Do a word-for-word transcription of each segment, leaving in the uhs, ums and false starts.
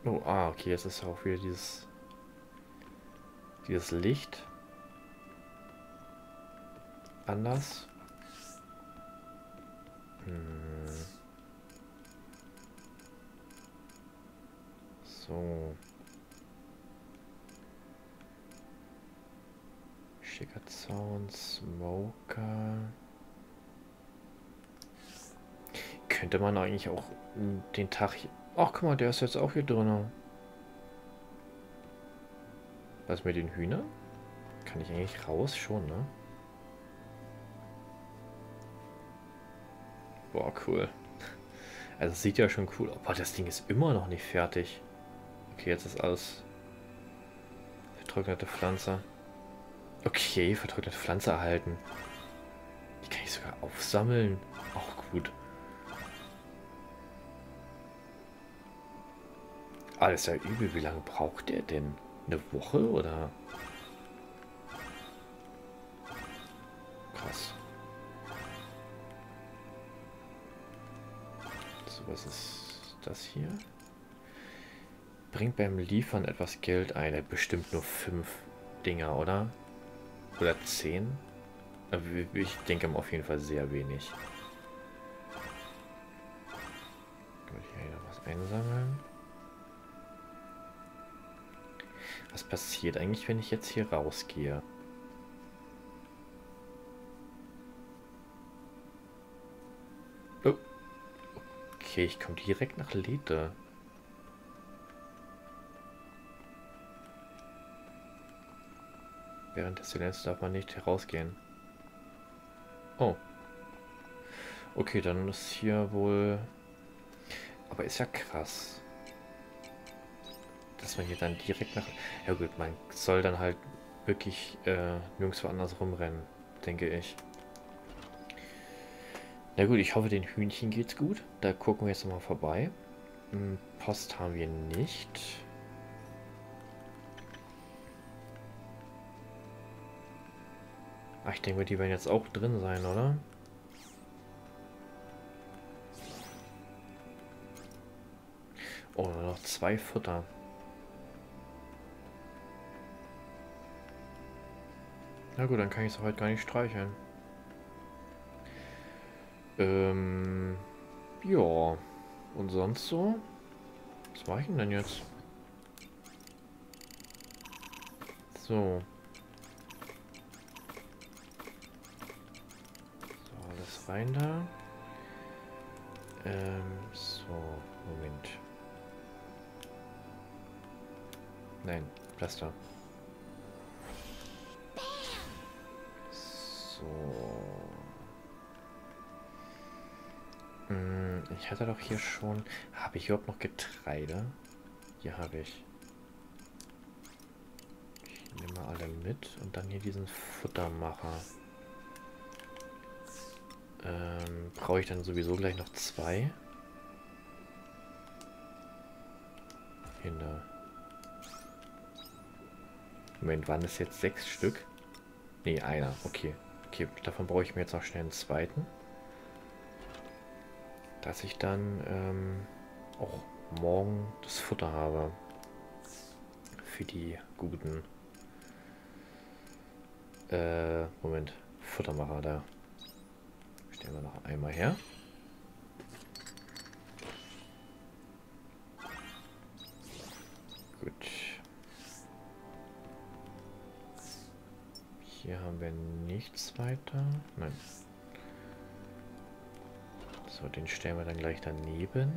Oh, ah, okay, jetzt ist auch wieder dieses, dieses Licht anders. Hm. So. Schicker Zaun, Smoker. Könnte man eigentlich auch den Tag hier... Ach, guck mal, der ist jetzt auch hier drin. Was mit den Hühnern? Kann ich eigentlich raus? Schon, ne? Boah, cool. Also es sieht ja schon cool aus. Boah, das Ding ist immer noch nicht fertig. Okay, jetzt ist alles vertrocknete Pflanze. Okay, vertrocknete Pflanze erhalten. Die kann ich sogar aufsammeln. Auch gut. Ah, das ist ja übel. Wie lange braucht der denn? Eine Woche oder? Krass. So, was ist das hier? Bringt beim Liefern etwas Geld ein. Er hat bestimmt nur fünf Dinger, oder? Oder zehn? Ich denke auf jeden Fall sehr wenig. Kann ich hier noch was einsammeln? Was passiert eigentlich, wenn ich jetzt hier rausgehe? Oh. Okay, ich komme direkt nach Lethe. Während des Silenzes darf man nicht herausgehen. Oh. Okay, dann ist hier wohl... Aber ist ja krass. Dass man hier dann direkt nach... Ja gut, man soll dann halt wirklich äh, nirgendwo anders rumrennen, denke ich. Na gut, ich hoffe, den Hühnchen geht's gut. Da gucken wir jetzt mal vorbei. Hm, Post haben wir nicht. Ach, ich denke, die werden jetzt auch drin sein, oder? Oh, nur noch zwei Futter. Na gut, dann kann ich es heute gar nicht streicheln. Ähm, ja. Und sonst so? Was mache ich denn jetzt? So. So, alles rein da. Ähm, so, Moment. Nein, Pflaster. So. Hm, ich hatte doch hier schon... Habe ich überhaupt noch Getreide? Hier habe ich. Ich nehme mal alle mit und dann hier diesen Futtermacher. Ähm, brauche ich dann sowieso gleich noch zwei? Hinter. Moment, waren das jetzt sechs Stück? Ne, einer. Okay. Okay, davon brauche ich mir jetzt noch schnell einen zweiten. Dass ich dann ähm, auch morgen das Futter habe. Für die guten. Äh, Moment. Futtermacher da. Stellen wir noch einmal her. Gut. Hier haben wir nichts weiter. Nein. So, den stellen wir dann gleich daneben.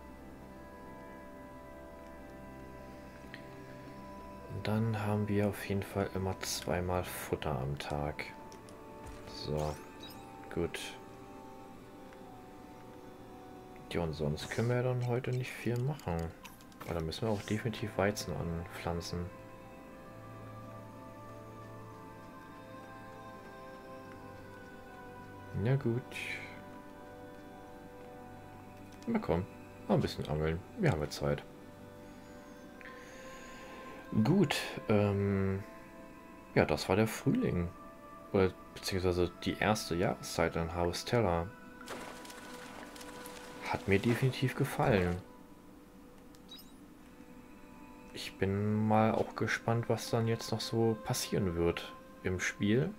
Und dann haben wir auf jeden Fall immer zweimal Futter am Tag. So, gut. Ja, und sonst können wir dann heute nicht viel machen. Aber dann müssen wir auch definitiv Weizen anpflanzen. Ja gut. Na komm, mal ein bisschen angeln. Wir haben ja Zeit. Gut, ähm, ja, das war der Frühling. Oder beziehungsweise die erste Jahreszeit in Harvestella. Hat mir definitiv gefallen. bin mal auch gespannt, was dann jetzt noch so passieren wird im Spiel.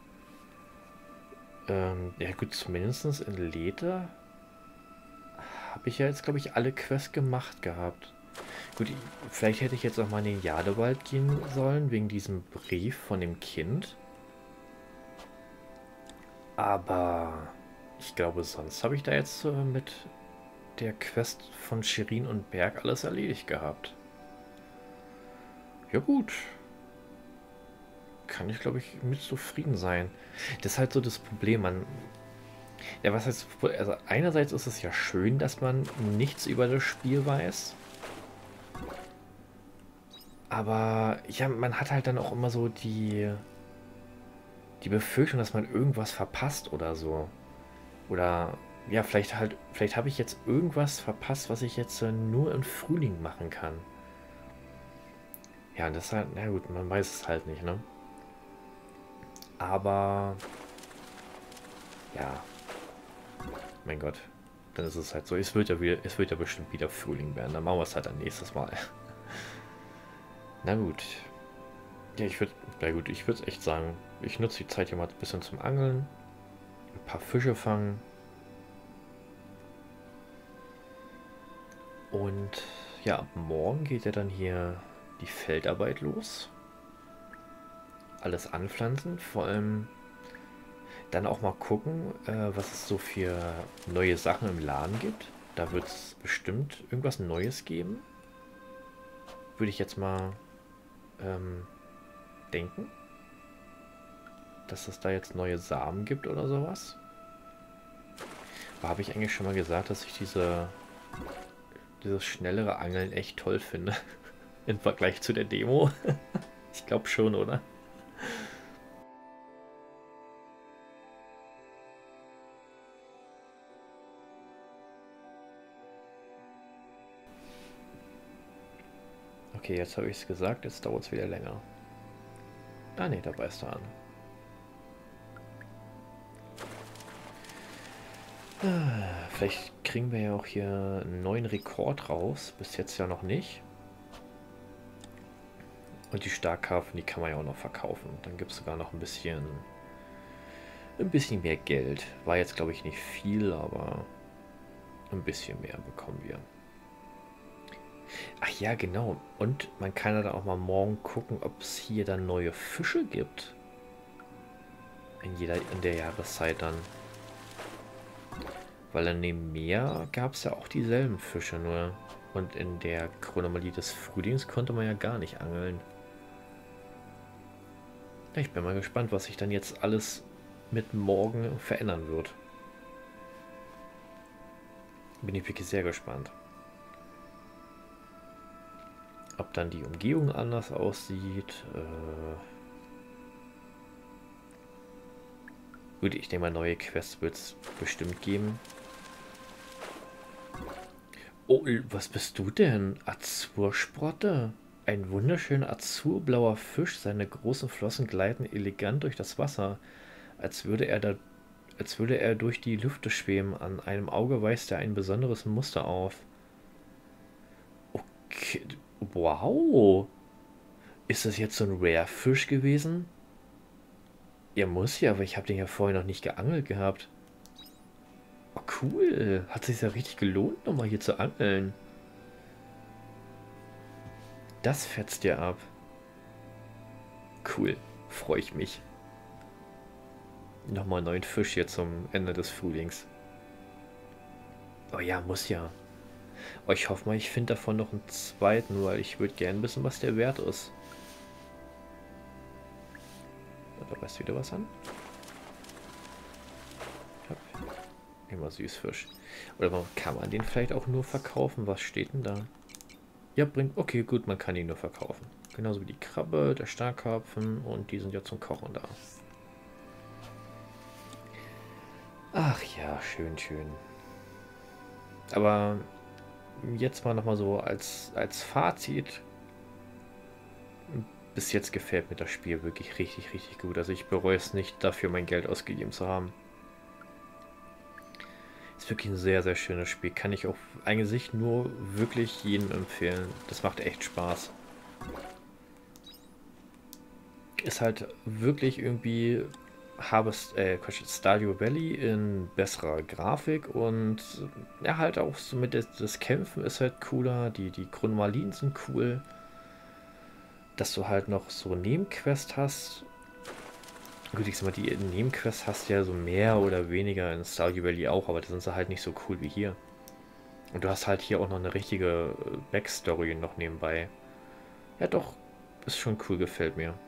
Ähm, ja gut, zumindest in Leda habe ich ja jetzt, glaube ich, alle Quests gemacht gehabt. Gut, vielleicht hätte ich jetzt auch mal in den Jadewald gehen sollen, wegen diesem Brief von dem Kind. Aber ich glaube, sonst habe ich da jetzt äh, mit der Quest von Shirin und Berg alles erledigt gehabt. Ja gut, kann ich, glaube ich, mit zufrieden sein. Das ist halt so das Problem, man... Ja, was heißt... Also einerseits ist es ja schön, dass man nichts über das Spiel weiß. Aber ja, man hat halt dann auch immer so die... die Befürchtung, dass man irgendwas verpasst oder so. Oder ja, vielleicht halt, vielleicht habe ich jetzt irgendwas verpasst, was ich jetzt äh, nur im Frühling machen kann. Ja, und das ist halt, na gut, man weiß es halt nicht, ne? Aber ja, mein Gott, dann ist es halt so. Es wird ja wieder, es wird ja bestimmt wieder Frühling werden. Dann machen wir es halt dann nächstes Mal. Na gut. Ja, ich würde, na gut, ich würde echt sagen, ich nutze die Zeit hier mal ein bisschen zum Angeln, ein paar Fische fangen. Und ja, ab morgen geht ja dann hier die Feldarbeit los. Alles anpflanzen, vor allem dann auch mal gucken, äh, was es so für neue Sachen im Laden gibt. Da wird es bestimmt irgendwas Neues geben. Würde ich jetzt mal ähm, denken, dass es da jetzt neue Samen gibt oder sowas. Aber habe ich eigentlich schon mal gesagt, dass ich diese dieses schnellere Angeln echt toll finde. Im Vergleich zu der Demo. Ich glaube schon, oder? Okay, jetzt habe ich es gesagt, jetzt dauert es wieder länger. Ah ne, da beißt er an. Ah, vielleicht kriegen wir ja auch hier einen neuen Rekord raus. Bis jetzt ja noch nicht. Und die Starkkarpfen, die kann man ja auch noch verkaufen. Dann gibt es sogar noch ein bisschen, ein bisschen mehr Geld. War jetzt, glaube ich, nicht viel, aber ein bisschen mehr bekommen wir. Ach ja, genau. Und man kann ja dann auch mal morgen gucken, ob es hier dann neue Fische gibt. In jeder, in der Jahreszeit dann. Weil in dem Meer gab es ja auch dieselben Fische nur. Und in der Chronomalie des Frühlings konnte man ja gar nicht angeln. Ja, ich bin mal gespannt, was sich dann jetzt alles mit morgen verändern wird. Bin ich wirklich sehr gespannt. Ob dann die Umgebung anders aussieht. Äh Gut, ich denke mal, neue Quests wird es bestimmt geben. Oh, was bist du denn? Azursprotte? Ein wunderschöner azurblauer Fisch. Seine großen Flossen gleiten elegant durch das Wasser, als würde er da, als würde er durch die Lüfte schweben. An einem Auge weist er ein besonderes Muster auf. Okay, wow. Ist das jetzt so ein Rare-Fisch gewesen? Ja, muss ja, aber ich habe den ja vorher noch nicht geangelt gehabt. Oh, cool. Hat sich ja richtig gelohnt, nochmal hier zu angeln. Das fetzt dir ab. Cool. Freue ich mich. Nochmal einen neuen Fisch hier zum Ende des Frühlings. Oh ja, muss ja. Oh, ich hoffe mal, ich finde davon noch einen zweiten, weil ich würde gerne wissen, was der wert ist. Da beißt wieder was an. Hopp. Immer Süßfisch. Oder kann man den vielleicht auch nur verkaufen? Was steht denn da? Ja, bringt... Okay, gut, man kann ihn nur verkaufen. Genauso wie die Krabbe, der Starkkarpfen und die sind ja zum Kochen da. Ach ja, schön, schön. Aber jetzt mal nochmal so als, als Fazit. Bis jetzt gefällt mir das Spiel wirklich richtig, richtig gut. Also ich bereue es nicht, dafür mein Geld ausgegeben zu haben. Ist wirklich ein sehr, sehr schönes Spiel. Kann ich auf eigene Sicht nur wirklich jedem empfehlen. Das macht echt Spaß. Ist halt wirklich irgendwie Harvest, äh, Quatsch, Stardew Valley in besserer Grafik und ja, halt auch so mit des, das Kämpfen ist halt cooler, die, die Chronomalien sind cool, dass du halt noch so Nebenquests hast. Gut, ich sag mal, die Nebenquests hast du ja so mehr oder weniger in Stardew Valley auch, aber da sind sie halt nicht so cool wie hier. Und du hast halt hier auch noch eine richtige Backstory noch nebenbei. Ja doch, ist schon cool, gefällt mir.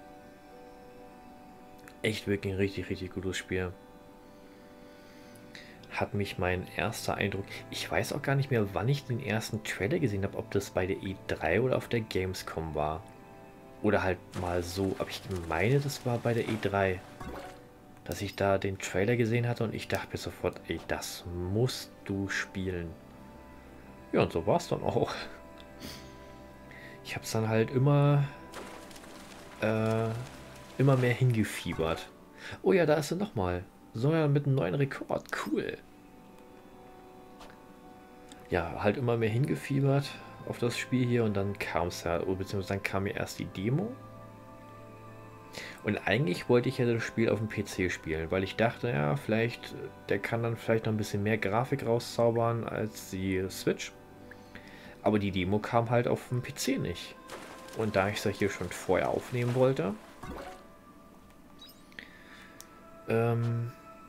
Echt wirklich ein richtig, richtig gutes Spiel. Hat mich mein erster Eindruck... Ich weiß auch gar nicht mehr, wann ich den ersten Trailer gesehen habe, ob das bei der E drei oder auf der Gamescom war. Oder halt mal so, aber ich meine, das war bei der E drei. Dass ich da den Trailer gesehen hatte und ich dachte mir sofort, ey, das musst du spielen. Ja, und so war es dann auch. Ich habe es dann halt immer, äh, immer mehr hingefiebert. Oh ja, da ist er nochmal. So ja, mit einem neuen Rekord. Cool. Ja, halt immer mehr hingefiebert auf das Spiel hier und dann kam es ja, beziehungsweise dann kam mir erst die Demo. Und eigentlich wollte ich ja das Spiel auf dem P C spielen, weil ich dachte, ja, vielleicht, der kann dann vielleicht noch ein bisschen mehr Grafik rauszaubern als die Switch. Aber die Demo kam halt auf dem P C nicht. Und da ich es ja hier schon vorher aufnehmen wollte, ähm,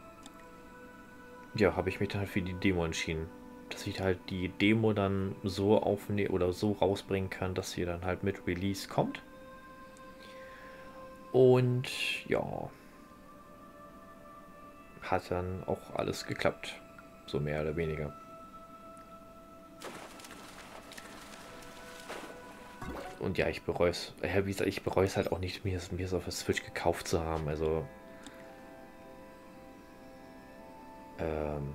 ja, habe ich mich dann halt für die Demo entschieden. Dass ich halt die Demo dann so aufnehmen oder so rausbringen kann, dass sie dann halt mit Release kommt. Und ja, hat dann auch alles geklappt. So mehr oder weniger. Und ja, ich bereue es. Ja, wie gesagt, ich bereue es halt auch nicht, mir es mir auf der Switch gekauft zu haben. Also, ähm,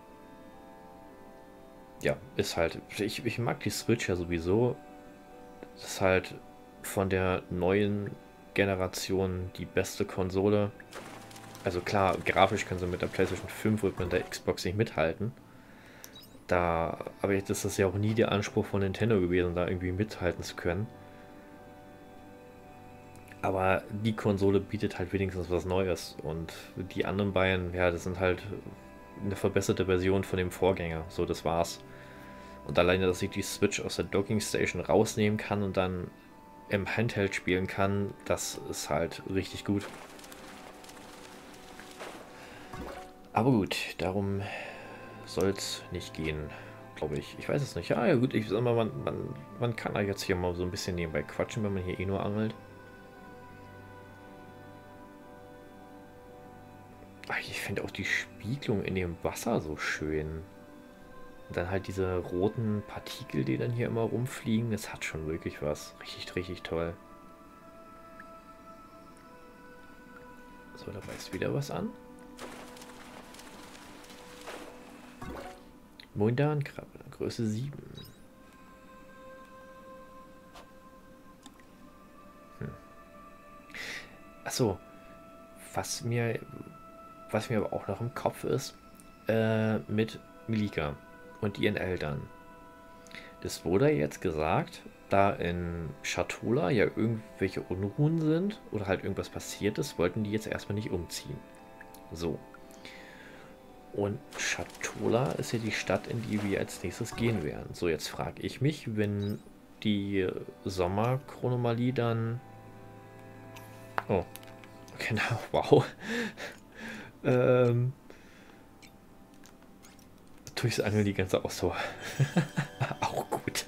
ja, ist halt. Ich, ich mag die Switch ja sowieso. Das ist halt von der neuen Generation die beste Konsole. Also klar, grafisch können sie mit der PlayStation fünf und mit der Xbox nicht mithalten. Da, aber das ist ja auch nie der Anspruch von Nintendo gewesen, da irgendwie mithalten zu können. Aber die Konsole bietet halt wenigstens was Neues. Und die anderen beiden, ja, das sind halt eine verbesserte Version von dem Vorgänger. So, das war's. Und alleine, dass ich die Switch aus der Docking Station rausnehmen kann und dann im Handheld spielen kann, das ist halt richtig gut. Aber gut, darum soll es nicht gehen, glaube ich. Ich weiß es nicht. Ja, ja gut, ich sag mal, man, man, man kann da jetzt hier mal so ein bisschen nebenbei quatschen, wenn man hier eh nur angelt. Ach, ich finde auch die Spiegelung in dem Wasser so schön. Und dann halt diese roten Partikel, die dann hier immer rumfliegen. Das hat schon wirklich was. Richtig, richtig toll. So, da beißt wieder was an. Mundankrabbe, Größe sieben. Hm. Achso, was mir, was mir aber auch noch im Kopf ist, äh, mit Milika und ihren Eltern. Das wurde jetzt gesagt, da in Schatola ja irgendwelche Unruhen sind oder halt irgendwas passiert ist, wollten die jetzt erstmal nicht umziehen. So. Und Schatola ist ja die Stadt, in die wir als nächstes gehen werden. So, jetzt frage ich mich, wenn die Sommerchronomalie dann... Oh, genau, wow. ähm... Durchs Angeln die ganze Ausdauer. Auch gut.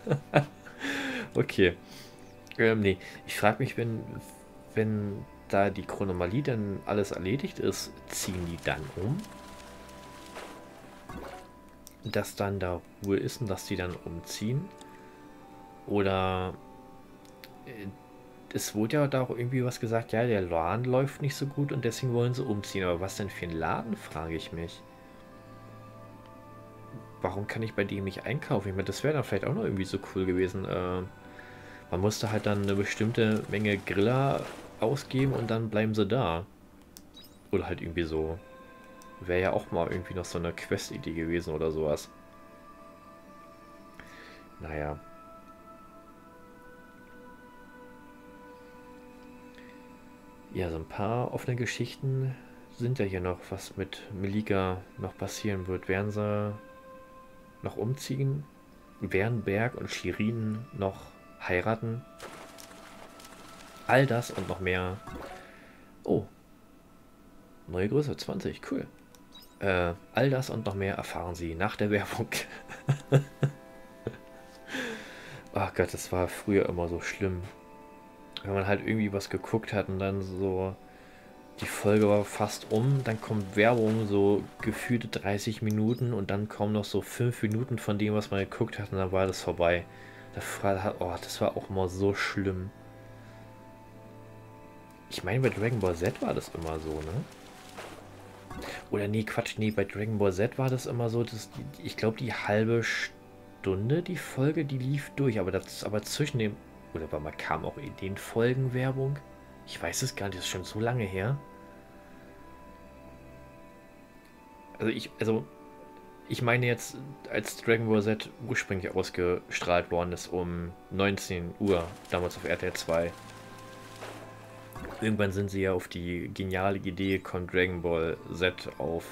Okay. Ähm, nee, ich frage mich, wenn, wenn da die Chronomalie dann alles erledigt ist, ziehen die dann um? Dass dann da Ruhe ist und dass die dann umziehen? Oder äh, es wurde ja da auch irgendwie was gesagt, ja, der Laden läuft nicht so gut und deswegen wollen sie umziehen. Aber was denn für ein Laden, frage ich mich. Warum kann ich bei dem nicht einkaufen? Ich meine, das wäre dann vielleicht auch noch irgendwie so cool gewesen. Äh, man musste halt dann eine bestimmte Menge Griller ausgeben und dann bleiben sie da. Oder halt irgendwie so. Wäre ja auch mal irgendwie noch so eine Quest-Idee gewesen oder sowas. Naja. Ja, so ein paar offene Geschichten sind ja hier noch, was mit Melika noch passieren wird. Werden sie noch umziehen? Werden Berg und Shirin noch heiraten? All das und noch mehr. Oh, neue Größe, zwanzig, cool. Äh, all das und noch mehr erfahren Sie nach der Werbung. Ach Gott, das war früher immer so schlimm. Wenn man halt irgendwie was geguckt hat und dann so, die Folge war fast um, dann kommt Werbung, so gefühlte dreißig Minuten und dann kommen noch so fünf Minuten von dem, was man geguckt hat und dann war das vorbei. Das war, oh, das war auch immer so schlimm. Ich meine, bei Dragon Ball Z war das immer so, ne? Oder nee, Quatsch, nee, bei Dragon Ball Z war das immer so, dass die, ich glaube, die halbe Stunde, die Folge, die lief durch, aber das aber zwischen dem, oder war mal kam auch in den Folgen Werbung? Ich weiß es gar nicht, das ist schon so lange her. Also ich, also ich meine jetzt, als Dragon Ball Z ursprünglich ausgestrahlt worden ist um neunzehn Uhr, damals auf R T L zwei. Irgendwann sind sie ja auf die geniale Idee gekommen, Dragon Ball Z auf.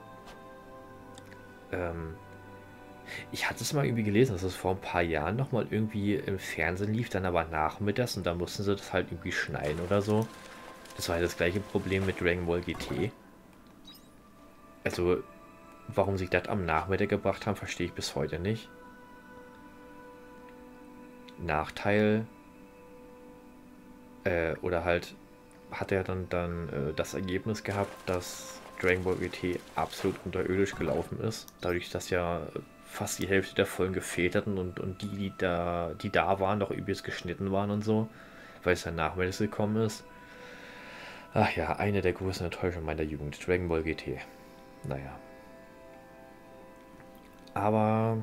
Ähm, ich hatte es mal irgendwie gelesen, dass es vor ein paar Jahren nochmal irgendwie im Fernsehen lief, dann aber nachmittags und dann mussten sie das halt irgendwie schneiden oder so. Das war ja das gleiche Problem mit Dragon Ball G T. Also, warum sie das am Nachmittag gebracht haben, verstehe ich bis heute nicht. Nachteil, äh, oder halt hat er dann, dann äh, das Ergebnis gehabt, dass Dragon Ball G T absolut unterirdisch gelaufen ist. Dadurch, dass ja fast die Hälfte der Folgen gefehlt hatten und, und die, die da, die da waren, doch übelst geschnitten waren und so, weil es dann nachmittags gekommen ist. Ach ja, eine der größten Enttäuschungen meiner Jugend. Dragon Ball G T. Naja. Aber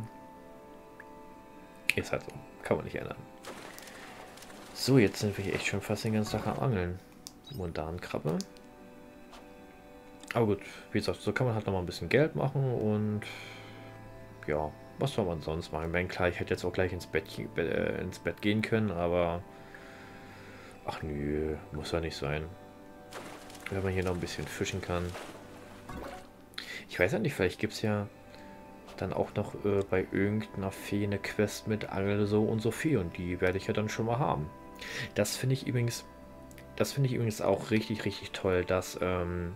ist halt so. Kann man nicht ändern. So, jetzt sind wir hier echt schon fast den ganzen Tag am Angeln. Mondankrabbe. Aber gut, wie gesagt, so kann man halt noch mal ein bisschen Geld machen und ja, was soll man sonst machen? Ich meine, klar, ich hätte jetzt auch gleich ins Bett, äh, ins Bett gehen können, aber ach nö, muss ja nicht sein. Wenn man hier noch ein bisschen fischen kann. Ich weiß ja nicht, vielleicht gibt es ja dann auch noch äh, bei irgendeiner Fee eine Quest mit Angel so und so viel und die werde ich ja dann schon mal haben. Das finde ich übrigens, das finde ich übrigens auch richtig, richtig toll, dass ähm,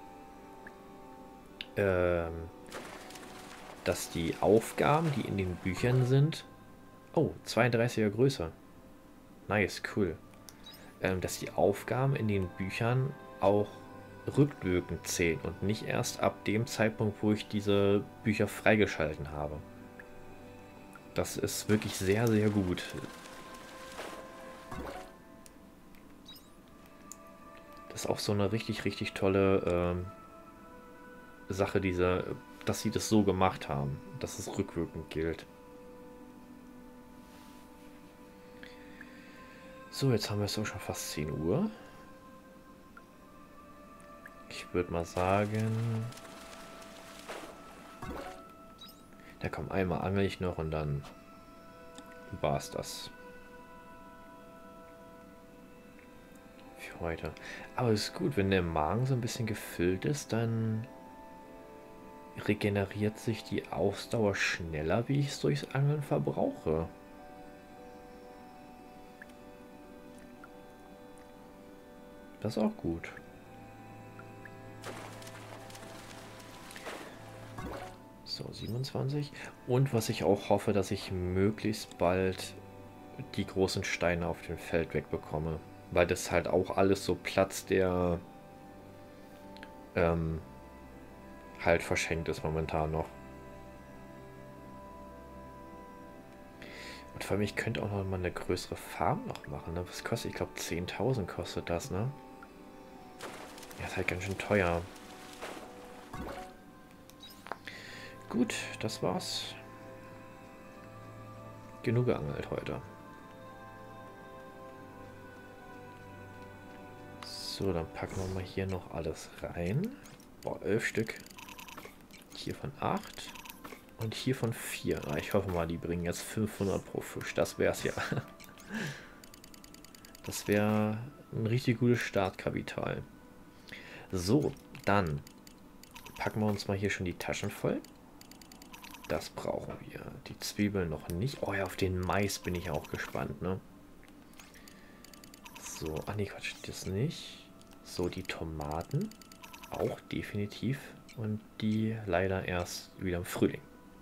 ähm, dass die Aufgaben, die in den Büchern sind, oh, zweiunddreißiger Größe. Nice, cool. Ähm, dass die Aufgaben in den Büchern auch rückwirkend zählen und nicht erst ab dem Zeitpunkt, wo ich diese Bücher freigeschalten habe. Das ist wirklich sehr, sehr gut. Das ist auch so eine richtig, richtig tolle ähm, Sache, diese, dass sie das so gemacht haben, dass es rückwirkend gilt. So, jetzt haben wir es auch schon fast zehn Uhr. Ich würde mal sagen... Ja komm, einmal angel ich noch und dann war es das. Für heute. Aber es ist gut, wenn der Magen so ein bisschen gefüllt ist, dann regeneriert sich die Ausdauer schneller, wie ich es durchs Angeln verbrauche. Das ist auch gut. So, siebenundzwanzig. Und was ich auch hoffe, dass ich möglichst bald die großen Steine auf dem Feld wegbekomme. Weil das halt auch alles so Platz, der ähm, halt verschenkt ist momentan noch. Und vor allem, ich könnte auch noch mal eine größere Farm noch machen. Ne? Was kostet? Ich glaube zehntausend kostet das, ne? Ja, ist halt ganz schön teuer. Gut, das war's. Genug geangelt heute. So, dann packen wir mal hier noch alles rein. Boah, elf Stück. Hier von acht. Und hier von vier. Na, ich hoffe mal, die bringen jetzt fünfhundert pro Fisch. Das wär's ja. Das wäre ein richtig gutes Startkapital. So, dann packen wir uns mal hier schon die Taschen voll. Das brauchen wir. Die Zwiebeln noch nicht. Oh ja, auf den Mais bin ich auch gespannt, ne? So, ah nee, Quatsch, das nicht. So, die Tomaten auch definitiv. Und die leider erst wieder im Frühling.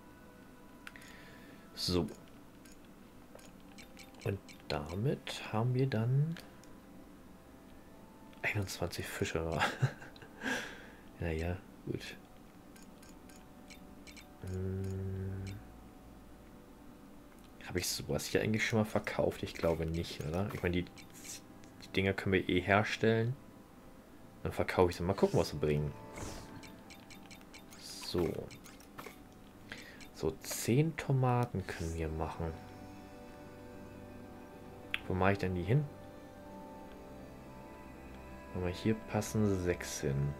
So. Und damit haben wir dann einundzwanzig Fische. Naja, gut. Hm. Habe ich sowas hier eigentlich schon mal verkauft? Ich glaube nicht, oder? Ich meine, die, die Dinger können wir eh herstellen. Dann verkaufe ich sie. Mal gucken, was sie bringen. So. So, zehn Tomaten können wir machen. Wo mache ich denn die hin? Aber hier passen sechs hin.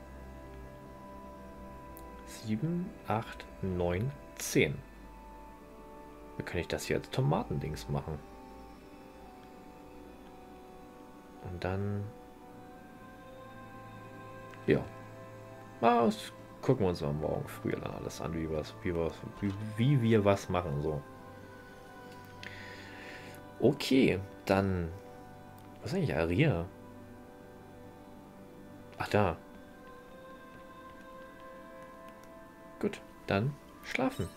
sieben, acht, neun, zehn. Wie kann ich das hier als Tomatendings machen? Und dann... Ja. Das gucken wir uns mal morgen früh dann alles an, wie, was, wie, was, wie, wie wir was machen. So. Okay, dann... Was ist eigentlich Aria? Ach, da. Gut, dann schlafen.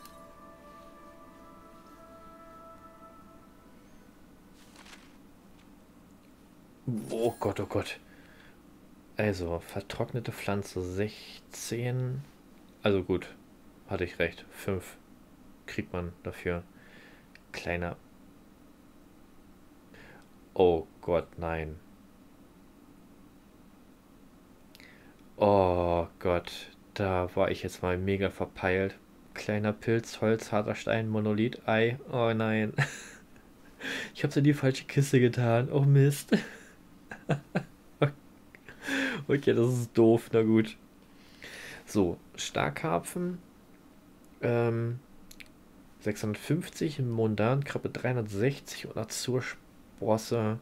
Oh Gott, oh Gott. Also, vertrocknete Pflanze sechzehn. Also gut, hatte ich recht. fünf kriegt man dafür. Kleiner. Oh Gott, nein. Oh Gott, da war ich jetzt mal mega verpeilt. Kleiner Pilz, Holz, harter Stein, Monolith, Ei. Oh nein. Ich hab's in die falsche Kiste getan. Oh Mist. Okay, das ist doof. Na gut. So, Starkkarpfen. Ähm, sechshundertfünfzig, Mondankrabbe dreihundertsechzig und Azursprosse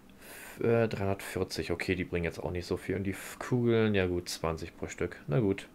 äh, dreihundertvierzig. Okay, die bringen jetzt auch nicht so viel. Und die Kugeln, ja gut, zwanzig pro Stück. Na gut.